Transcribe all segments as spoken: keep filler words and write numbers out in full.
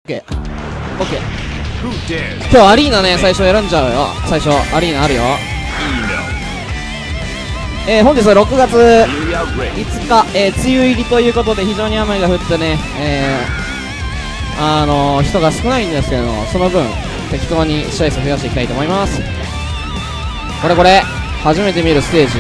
オッケーオッケー。今日アリーナね、最初選んじゃうよ。最初アリーナあるよ。えー、本日はろくがついつか、えー、梅雨入りということで非常に雨が降ってね、えー、あのー、人が少ないんですけれども、その分適当に試合数増やしていきたいと思います。これこれ初めて見るステージ。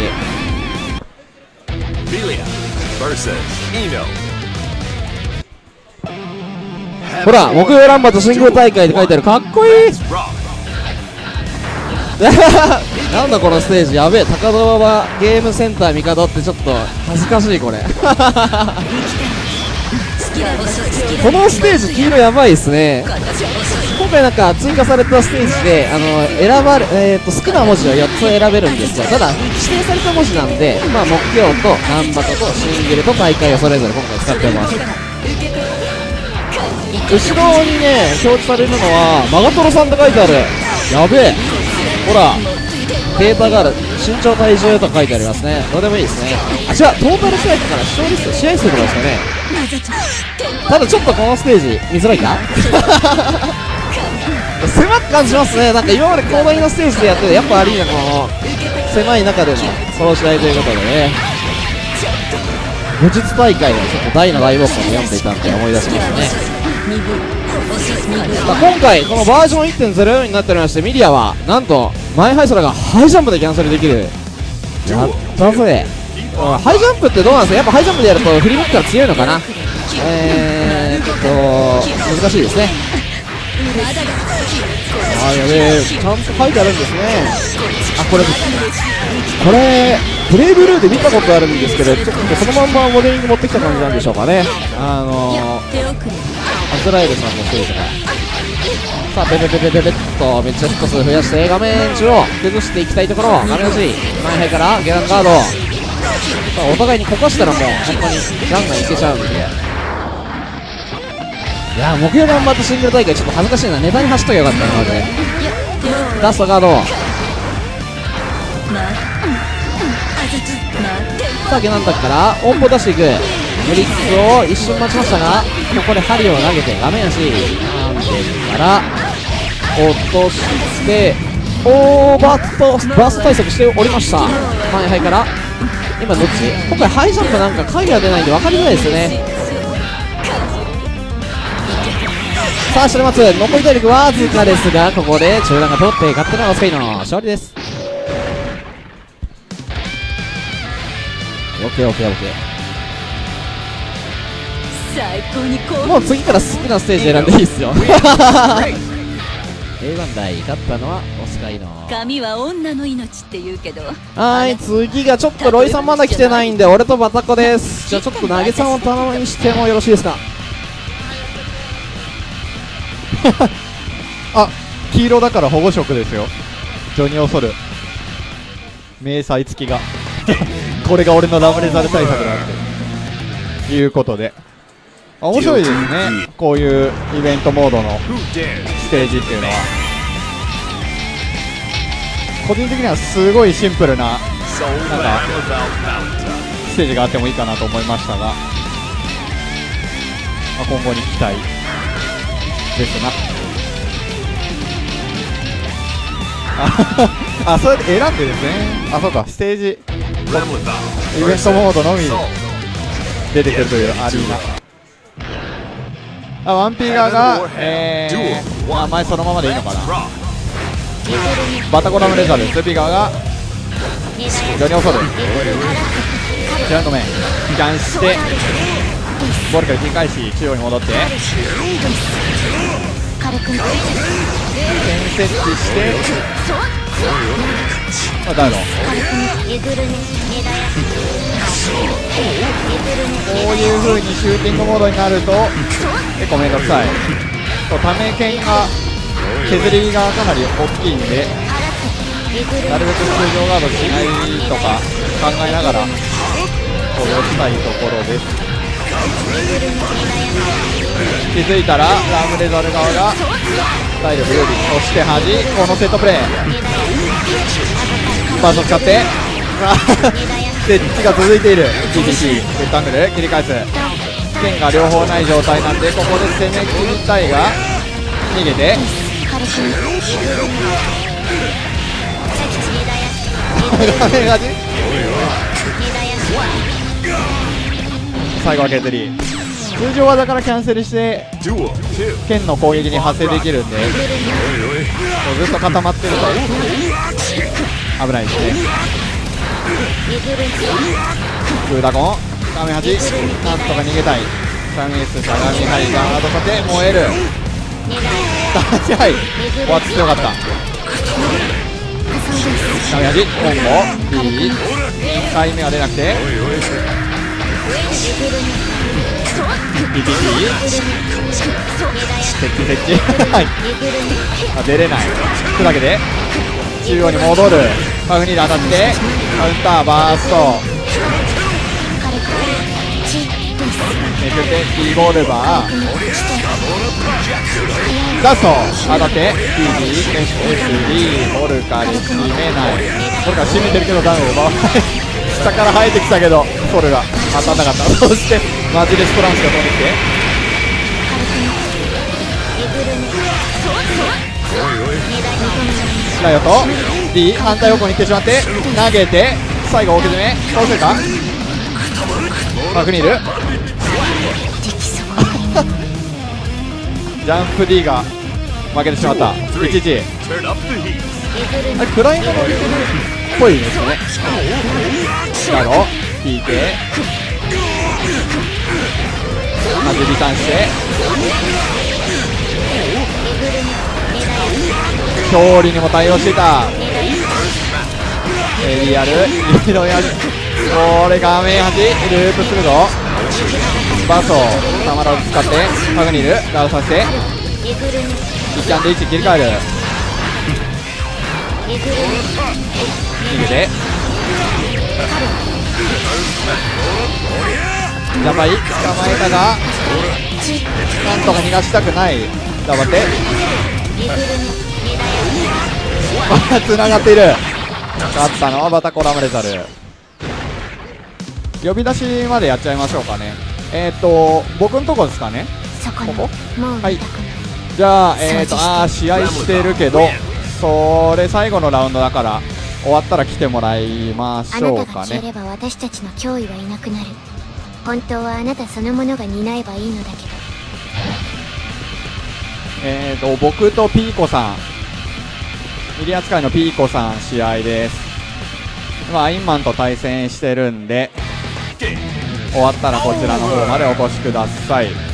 ほら、木曜ランバとシングル大会って書いてある。かっこいいなんだこのステージ、やべえ。高田馬ゲームセンターミカドってちょっと恥ずかしいこれこのステージ黄色やばいっすね。今回なんか追加されたステージであの選ばれ、えー、と好きな文字をよっつ選べるんですよ。ただ指定された文字なんで、まあ、木曜とナンバトとシングルと大会をそれぞれ今回使っております。後ろにね表示されるのはマガトロさんって書いてある。やべえ。ほらデータがある。身長体重とか書いてありますね。どうでもいいですね。あ、違う、トータル試合だから視聴率試合数とかですかね。ただちょっとこのステージ見づらいか狭く感じますね。なんか今まで広大なステージでやってて、やっぱアリーナこの狭い中でのこの試合ということでね、武術大会のちょっと大の大冒険を読んでいたんで思い出しましたね。まあ今回このバージョン いってんゼロよん になっておりまして、ミリアはなんと前ハイソラがハイジャンプでキャンセルできる。やったぜ。ハイジャンプってどうなんですか。やっぱハイジャンプでやると振り向くから強いのかな。えーっと難しいですね。あーやべえ、ちゃんと書いてあるんですね。あ、これこれプレイブルーで見たことあるんですけど、ちょっとそのまんまモデリング持ってきた感じなんでしょうかね。あのーアズラエルさんのステージから、さあペペペペペペッとめっちゃヒット数増やして画面中を崩していきたいところ。画面落ち前背からゲランガード。さあお互いにこかしたらもう本当にガンガンいけちゃうんで、いやー木曜頑張ってシングル大会ちょっと恥ずかしいな。ネタに走っときゃよかったな。マジでラストガード。さあゲナンタから音符出していく。ブリックを一瞬待ちましたが、ここで針を投げて画面足なんでから落としてオーバーとバースト対策しておりました。前背から今どっち。今回ハイジャンプなんか影が出ないんで分かりづらいですよね。さあ白松残り体力わずかですが、ここで中段が通って勝手なオスケイの勝利です。オッケーオッケーオッケー。もう次から好きなステージ選んでいいっすよ。 エーワン 台勝ったのはオスカイの。 髪は女の命って言うけど。 はい、次がちょっとロイさんまだ来てないんで俺とバタコです。じゃあちょっと投げさんを頼みにしてもよろしいですか。 あ、黄色だから保護色ですよ。ジョニオソル迷彩付きがこれが俺のラムレザル対策だっていうことで、面白いですね。こういうイベントモードのステージっていうのは個人的にはすごいシンプルななんかステージがあってもいいかなと思いましたが、まあ、今後に期待ですな。あ、それで選んでですね。あ、そうか、ステージイベントモードのみ出てくるというアリーナ。あ、ワンピー側が、えー、あ、前そのままでいいのかな。バタコラムレザル、ツーピー側がジョニオソル、ジャンドメン帰還してボールから切り返し中央に戻って点設置して、あ、ダウン。こういう風にシューティングモードになると結構めんどくさい。ため剣が削りがかなり大きいんで、なるべく通常ガードしないとか考えながらこう寄したいところです。気づいたらラムレザル側が体力有利、そして端このセットプレーバースを使ってステッチが続いている。 ティーティーシー セットアングル切り返す。 剣が両方ない状態なんで、ここで攻め切りたいが逃げて画面が最後は削り、通常技からキャンセルして剣の攻撃に派生できるんで、ずっと固まってると危ないですね。グーダゴン画面端なんとか逃げたい。シャミスしゃがみはいガードさて燃える立ちはい終わってよかった。画面端コンボ B にかいめは出なくて ピーピーピー 設置設置はいあ出れないというわけで中央に戻る。マグニーで当たってカウンターバーストめくって T ボールバーラスト当たって ピージー エスディー ボルカで締めない。ボルカ締めてるけどダウンを奪わない下から生えてきたけどソルが当たんなかった。そしてマジでストランスが飛んできてライオと D 反対方向に行ってしまって投げて最後大き攻め倒せるか。マクニールジャンプ D が負けてしまった。いちいちあれクライマーのっぽいですよね。ガード引いてまずリターンして勝利にも対応していた。エリアルリードやるこれ画面端ループするぞ。バースをたまらず使ってマグニールガードさせて一キャンで位置切り替える。逃げてジャンパイ捕まえたがなんとか逃がしたくない。頑張ってまだつながっている。勝ったのはバタコラムレザル。呼び出しまでやっちゃいましょうかね。えっ、ー、と僕のとこですかね。ここはいじゃあえっ、ー、とあー試合してるけどそれ最後のラウンドだから終わったら来てもらいましょうかね。 あなたが消えれば私たちの脅威はいなくなる。本当はあなたそのものが担えばいいのだけど。 えっ、ー、と僕とピーコさんミリ扱いのピーコさん試合です。今アインマンと対戦してるんで終わったらこちらの方までお越しください。